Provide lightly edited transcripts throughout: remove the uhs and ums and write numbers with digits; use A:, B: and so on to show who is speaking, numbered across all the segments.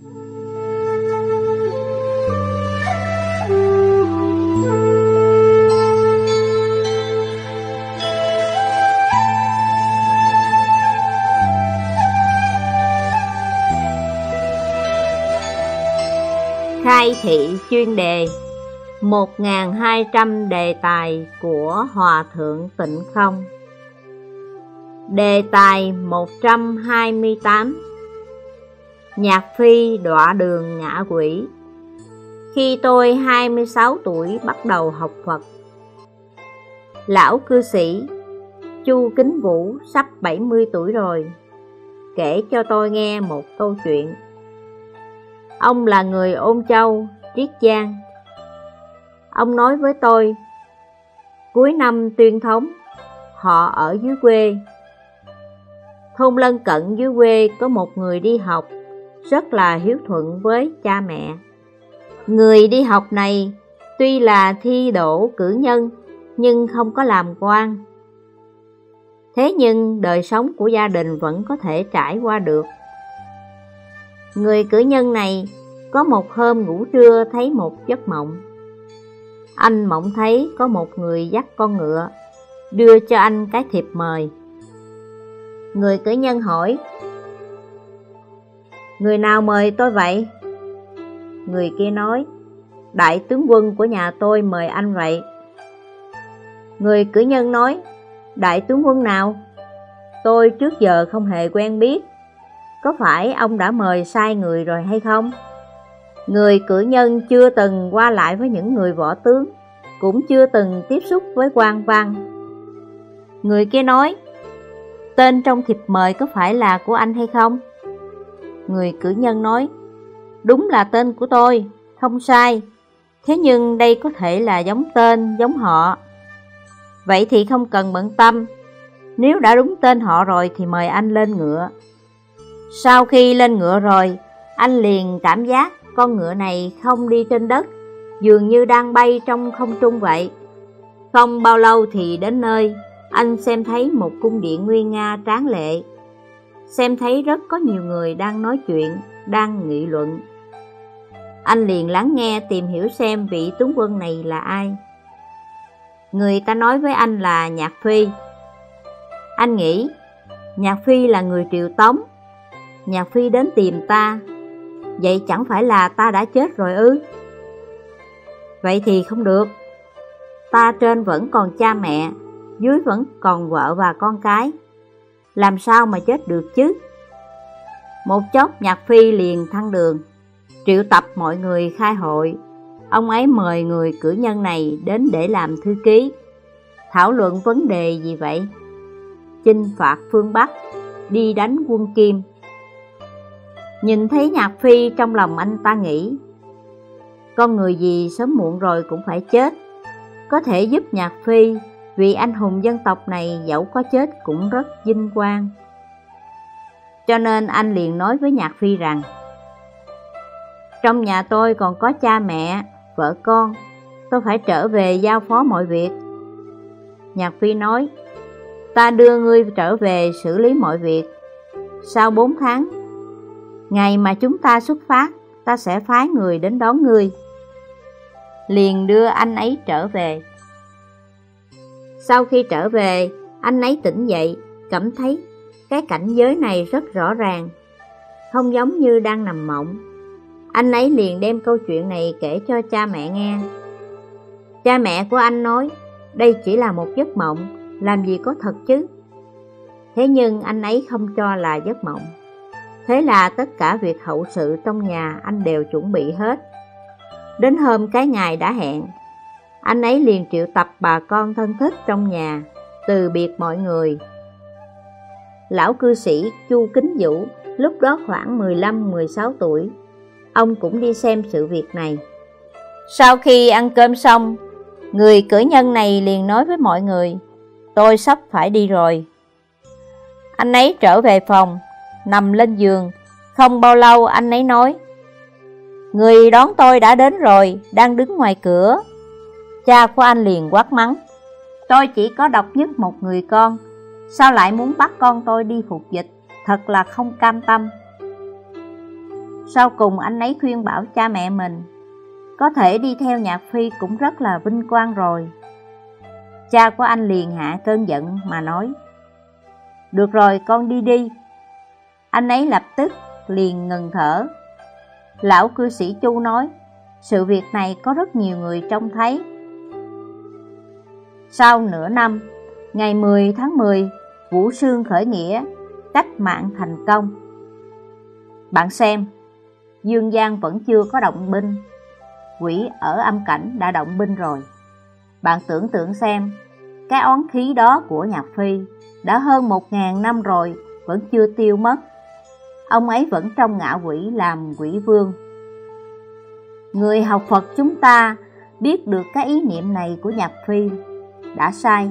A: Khai thị chuyên đề 1200 đề tài của Hòa Thượng Tịnh Không. Đề tài 128: Nhạc Phi đọa đường ngã quỷ. Khi tôi 26 tuổi bắt đầu học Phật. Lão cư sĩ Chu Kính Vũ sắp 70 tuổi rồi, kể cho tôi nghe một câu chuyện. Ông là người Ôn Châu, Triết Giang. Ông nói với tôi, cuối năm Tuyên Thống, họ ở dưới quê. Thôn lân cận dưới quê có một người đi học, rất là hiếu thuận với cha mẹ. Người đi học này tuy là thi đỗ cử nhân, nhưng không có làm quan. Thế nhưng đời sống của gia đình vẫn có thể trải qua được. Người cử nhân này có một hôm ngủ trưa thấy một giấc mộng. Anh mộng thấy có một người dắt con ngựa, đưa cho anh cái thiệp mời. Người cử nhân hỏi, người nào mời tôi vậy? Người kia nói, đại tướng quân của nhà tôi mời anh vậy. Người cử nhân nói, đại tướng quân nào? Tôi trước giờ không hề quen biết. Có phải ông đã mời sai người rồi hay không? Người cử nhân chưa từng qua lại với những người võ tướng, cũng chưa từng tiếp xúc với quan văn. Người kia nói, tên trong thiệp mời có phải là của anh hay không? Người cử nhân nói, đúng là tên của tôi, không sai. Thế nhưng đây có thể là giống tên, giống họ. Vậy thì không cần bận tâm. Nếu đã đúng tên họ rồi thì mời anh lên ngựa. Sau khi lên ngựa rồi, anh liền cảm giác con ngựa này không đi trên đất, dường như đang bay trong không trung vậy. Không bao lâu thì đến nơi, anh xem thấy một cung điện nguy nga tráng lệ. Xem thấy rất có nhiều người đang nói chuyện, đang nghị luận. Anh liền lắng nghe tìm hiểu xem vị tướng quân này là ai. Người ta nói với anh là Nhạc Phi. Anh nghĩ, Nhạc Phi là người Triệu Tống. Nhạc Phi đến tìm ta, vậy chẳng phải là ta đã chết rồi ư? Vậy thì không được. Ta trên vẫn còn cha mẹ, dưới vẫn còn vợ và con cái. Làm sao mà chết được chứ? Một chốc Nhạc Phi liền thăng đường, triệu tập mọi người khai hội. Ông ấy mời người cử nhân này đến để làm thư ký. Thảo luận vấn đề gì vậy? Chinh phạt phương Bắc, đi đánh quân Kim. Nhìn thấy Nhạc Phi, trong lòng anh ta nghĩ, con người gì sớm muộn rồi cũng phải chết. Có thể giúp Nhạc Phi, vì anh hùng dân tộc này dẫu có chết cũng rất vinh quang. Cho nên anh liền nói với Nhạc Phi rằng, trong nhà tôi còn có cha mẹ, vợ con, tôi phải trở về giao phó mọi việc. Nhạc Phi nói, ta đưa ngươi trở về xử lý mọi việc. Sau 4 tháng, ngày mà chúng ta xuất phát, ta sẽ phái người đến đón ngươi. Liền đưa anh ấy trở về. Sau khi trở về, anh ấy tỉnh dậy, cảm thấy cái cảnh giới này rất rõ ràng, không giống như đang nằm mộng. Anh ấy liền đem câu chuyện này kể cho cha mẹ nghe. Cha mẹ của anh nói, đây chỉ là một giấc mộng, làm gì có thật chứ? Thế nhưng anh ấy không cho là giấc mộng. Thế là tất cả việc hậu sự trong nhà anh đều chuẩn bị hết. Đến hôm cái ngày đã hẹn, anh ấy liền triệu tập bà con thân thích trong nhà, từ biệt mọi người. Lão cư sĩ Chu Kính Vũ lúc đó khoảng 15-16 tuổi. Ông cũng đi xem sự việc này. Sau khi ăn cơm xong, người cử nhân này liền nói với mọi người, tôi sắp phải đi rồi. Anh ấy trở về phòng, nằm lên giường. Không bao lâu anh ấy nói, người đón tôi đã đến rồi, đang đứng ngoài cửa. Cha của anh liền quát mắng, tôi chỉ có độc nhất một người con, sao lại muốn bắt con tôi đi phục dịch, thật là không cam tâm. Sau cùng anh ấy khuyên bảo cha mẹ mình, có thể đi theo Nhạc Phi cũng rất là vinh quang rồi. Cha của anh liền hạ cơn giận mà nói, được rồi, con đi đi. Anh ấy lập tức liền ngừng thở. Lão cư sĩ Chu nói, sự việc này có rất nhiều người trông thấy. Sau nửa năm, ngày 10 tháng 10, Vũ Xương khởi nghĩa, cách mạng thành công. Bạn xem, Dương Giang vẫn chưa có động binh, quỷ ở âm cảnh đã động binh rồi. Bạn tưởng tượng xem, cái oán khí đó của Nhạc Phi đã hơn 1000 năm rồi vẫn chưa tiêu mất. Ông ấy vẫn trong ngạ quỷ làm quỷ vương. Người học Phật chúng ta biết được cái ý niệm này của Nhạc Phi đã sai.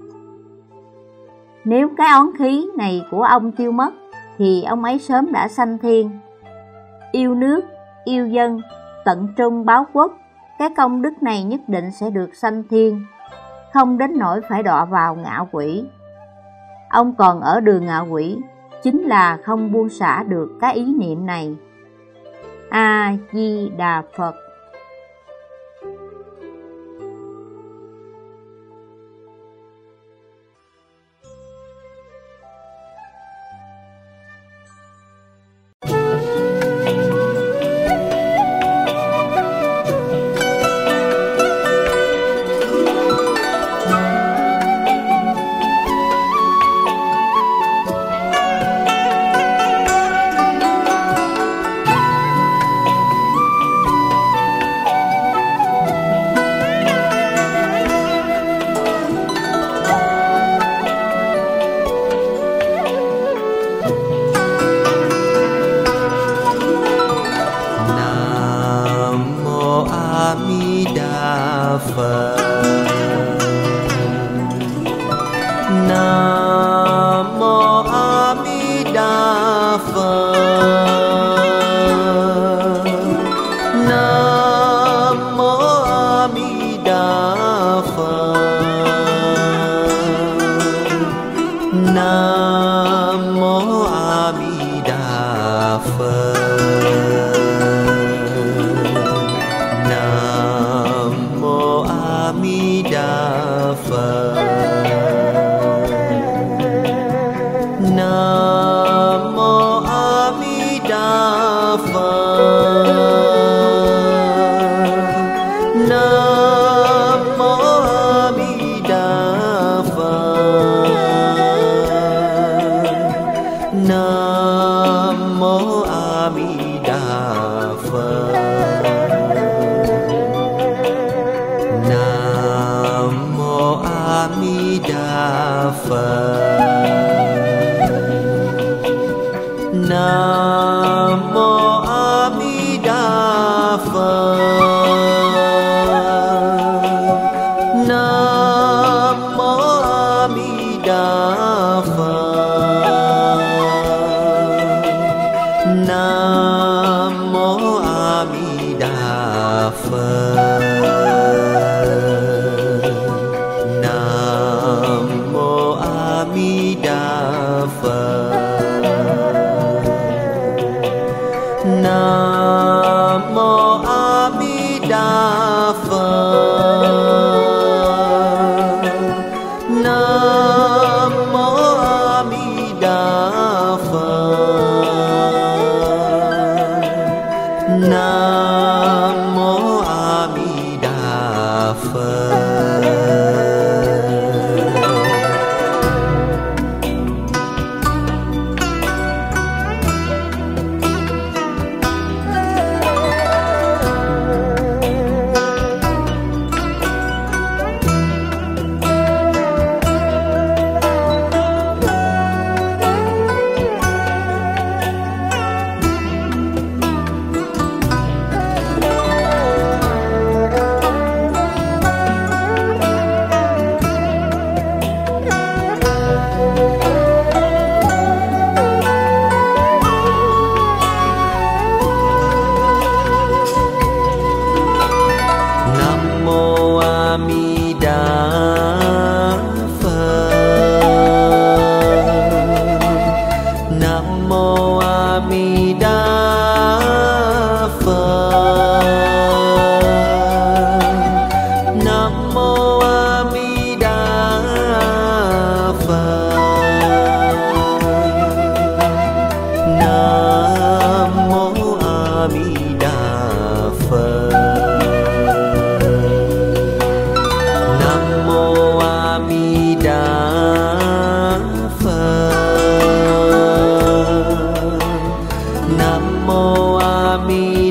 A: Nếu cái oán khí này của ông tiêu mất thì ông ấy sớm đã sanh thiên. Yêu nước, yêu dân, tận trung báo quốc, cái công đức này nhất định sẽ được sanh thiên, không đến nỗi phải đọa vào ngạ quỷ. Ông còn ở đường ngạ quỷ, chính là không buông xả được cái ý niệm này. A Di Đà Phật.
B: Nam mô A Di